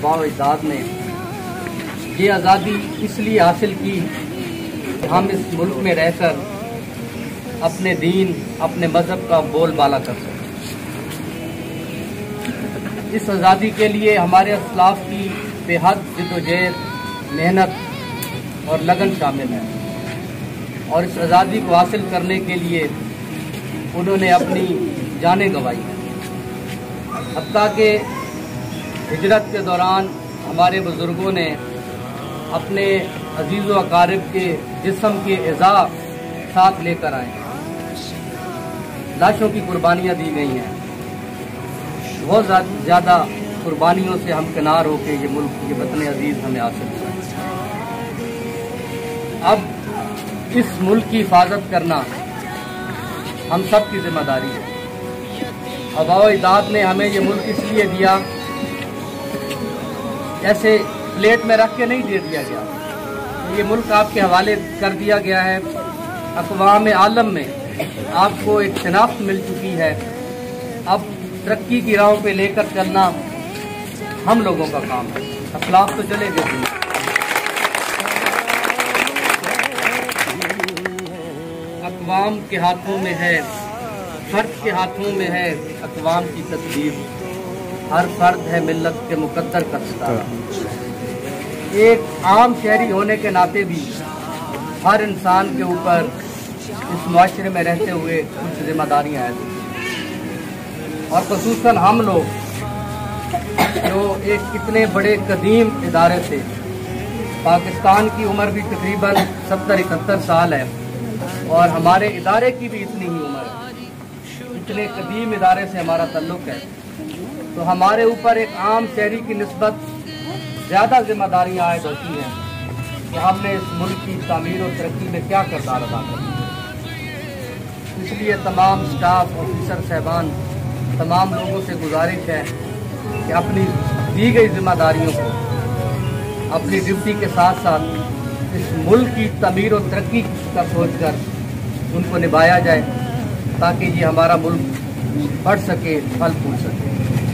आबा व अजदाद ने ये आज़ादी इसलिए हासिल की कि हम इस मुल्क में रहकर अपने दीन, अपने मज़हब का बोलबाला कर सकें। इस आज़ादी के लिए हमारे असलाफ की बेहद जिद्दोजहद, मेहनत और लगन शामिल है, और इस आज़ादी को हासिल करने के लिए उन्होंने अपनी जानें गंवाई। हत्ता कि हिजरत के दौरान हमारे बुज़ुर्गों ने अपने अजीज़ व अकारिब के जिस्म के एज़ा साथ लेकर आए, लाशों की कुर्बानियाँ दी गई हैं। बहुत ज़्यादा कुर्बानियों से हम किनार होकर ये मुल्क, ये वतन अजीज़ हमें हासिल हुआ। अब इस मुल्क की हिफाजत करना हम सब की जिम्मेदारी है। आबा व अजदाद ने हमें ये मुल्क इसलिए दिया, ऐसे प्लेट में रख के नहीं दे दिया गया, ये मुल्क आपके हवाले कर दिया गया है। अक़वाम आलम में आपको एक शनाख्त मिल चुकी है। अब तरक्की की राहों पे लेकर चलना हम लोगों का काम है। असलाफ तो चले गए, अक़वाम के हाथों में है, फर्द के हाथों में है अक़वाम की तदबीर। हर फर्द है मिल्लत के मुकद्दर का सितारा। एक आम शहरी होने के नाते भी हर इंसान के ऊपर इस मुआशरे में रहते हुए कुछ जिम्मेदारियाँ हैं, और ख़ुसूसन हम लोग जो एक इतने बड़े कदीम इदारे से, पाकिस्तान की उम्र भी तकरीबन 70-71 साल है, और हमारे इदारे की भी इतनी ही उम्र है, इतने कदीम इदारे से हमारा ताल्लुक़ है, तो हमारे ऊपर एक आम शहरी की निस्बत ज़्यादा जिम्मेदारियाँ आयद होती हैं कि हमने इस मुल्क की तामीर और तरक्की में क्या किरदार अदा करना है। इसलिए तमाम स्टाफ, ऑफिसर साहबान, तमाम लोगों से गुजारिश है कि अपनी दी गई जिम्मेदारियों को अपनी ड्यूटी के साथ साथ इस मुल्क की तामीर और तरक्की का सोच कर उनको निभाया जाए, ताकि ये हमारा मुल्क बढ़ सके, फल फूल सके।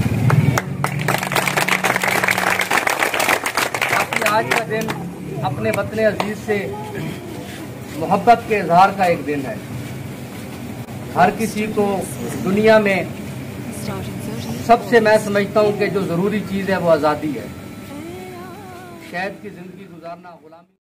आज का दिन अपने वतन अजीज से मोहब्बत के इजहार का एक दिन है। हर किसी को दुनिया में सबसे, मैं समझता हूँ कि जो ज़रूरी चीज़ है वो आज़ादी है। कैद की ज़िंदगी गुजारना, गुलामी